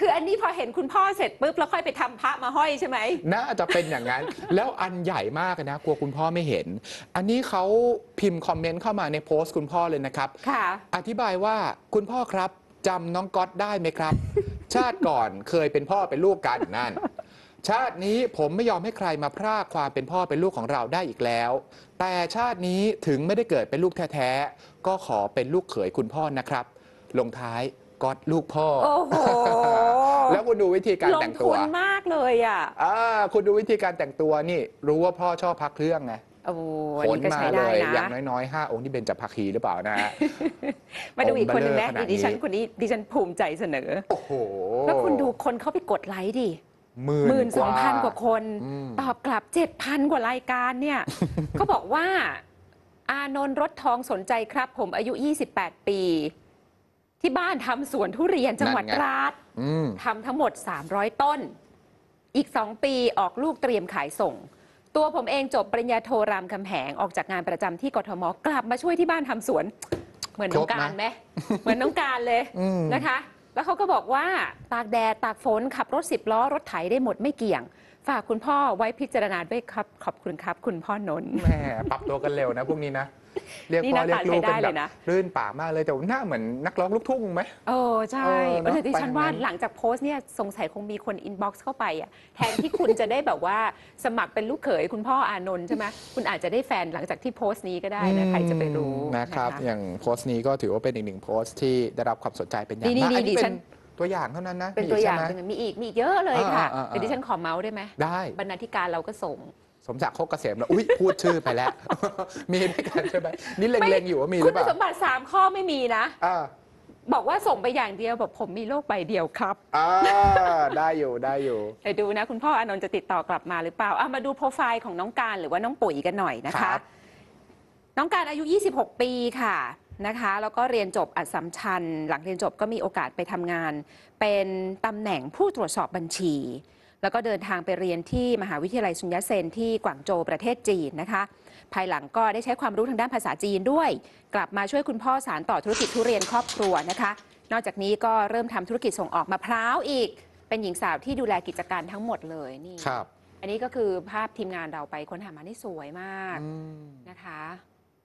คืออันนี้พอเห็นคุณพ่อเสร็จปุ๊บแล้วค่อยไปทำพระมาห้อยใช่ไหมน่าจะเป็นอย่างนั้น แล้วอันใหญ่มากนะกลัวคุณพ่อไม่เห็น อันนี้เขาพิมพ์คอมเมนต์เข้ามาในโพสต์คุณพ่อเลยนะครับค่ะอธิบายว่าคุณพ่อครับจำน้องก๊อตได้ไหมครับ ชาติก่อนเคยเป็นพ่อเป็นลูกกันนั่นชาตินี้ผมไม่ยอมให้ใครมาพรากความเป็นพ่อเป็นลูกของเราได้อีกแล้ว แต่ชาตินี้ถึงไม่ได้เกิดเป็นลูกแท้ๆก็ขอเป็นลูกเขยคุณพ่อนะครับลงท้ายก๊อตลูกพ่อโอ้โหแล้วคุณดูวิธีการแต่งตัวลงทุนมากเลยอ่ะคุณดูวิธีการแต่งตัวนี่รู้ว่าพ่อชอบพักเครื่องไงโอ้ขนมาเลยอย่างน้อยๆ5 องค์ที่เป็นจับพักคีหรือเปล่านะฮะมาดูอีกคนหนึ่งนะดิฉันคนนี้ดิฉันภูมิใจเสนอโอ้โหแล้วคุณดูคนเข้าไปกดไลค์ดิ12,000 กว่าคนตอบกลับ 7,000 กว่ารายการเนี่ย เขาบอกว่าอานนท์รถทองสนใจครับผมอายุ 28 ปีที่บ้านทำสวนทุเรียนจังหวัดตราดทำทั้งหมด300 ต้นอีก2 ปีออกลูกเตรียมขายส่งตัวผมเองจบปริญญาโทรามคำแหงออกจากงานประจำที่กทมกลับมาช่วยที่บ้านทำสวนเหมือนน้องการไหมเหมือนน้องการเลยนะคะแล้วเขาก็บอกว่าตากแดดตากฝนขับรถ10 ล้อรถไถได้หมดไม่เกี่ยงฝากคุณพ่อไว้พิจารณาด้วยครับขอบคุณครับคุณพ่อนนท์แหมปรับตัวกันเร็วนะพวกนี้นะเรียกพ่อเรียกลูกกันแบบรื่นปากมากเลยแต่หน้าเหมือนนักร้องลูกทุ่งไหมใช่แต่ดิฉันว่าหลังจากโพสต์เนี่ยสงสัยคงมีคนอินบ็อกซ์เข้าไปอ่ะแทนที่คุณจะได้แบบว่าสมัครเป็นลูกเขยคุณพ่ออานนท์ใช่ไหมคุณอาจจะได้แฟนหลังจากที่โพสต์นี้ก็ได้นะใครจะไปรู้นะครับอย่างโพสต์นี้ก็ถือว่าเป็นอีก1 โพสต์ที่ได้รับความสนใจเป็นอย่างมากอันนี้เป็นตัวอย่างเท่านั้นนะเป็นตัวอย่างมีอีกเยอะเลยค่ะแต่ดิฉันขอเมาส์ได้ไหมได้บรรณาธิการเราก็ส่งสมศักดิ์โคกเกษมแล้วอุ้ยพูดชื่อไปแล้ว มีด้วยกันใช่ไหมนี่เล็งๆอยู่ว่ามีหรือเปล่าคุณสมบัติ3 ข้อไม่มีนะบอกว่าส่งไปอย่างเดียวบอกผมมีโรคใบเดียวครับได้อยู่ไปดูนะคุณพ่ออานนท์จะติดต่อกลับมาหรือเปล่ามาดูโปรไฟล์ของน้องการหรือว่าน้องปุ๋ยกันหน่อยนะคะน้องการอายุ26 ปีค่ะนะคะแล้วก็เรียนจบอัสสัมชัญหลังเรียนจบก็มีโอกาสไปทำงานเป็นตำแหน่งผู้ตรวจสอบบัญชีแล้วก็เดินทางไปเรียนที่มหาวิทยาลัยซุนยัตเซนที่กวางโจวประเทศจีนนะคะภายหลังก็ได้ใช้ความรู้ทางด้านภาษาจีนด้วยกลับมาช่วยคุณพ่อสานต่อธุรกิจทุเรียนครอบครัวนะคะนอกจากนี้ก็เริ่มทำธุรกิจส่งออกมะพร้าวอีกเป็นหญิงสาวที่ดูแลกิจการทั้งหมดเลยนี่อันนี้ก็คือภาพทีมงานเราไปค้นหามานี่สวยมากนะคะ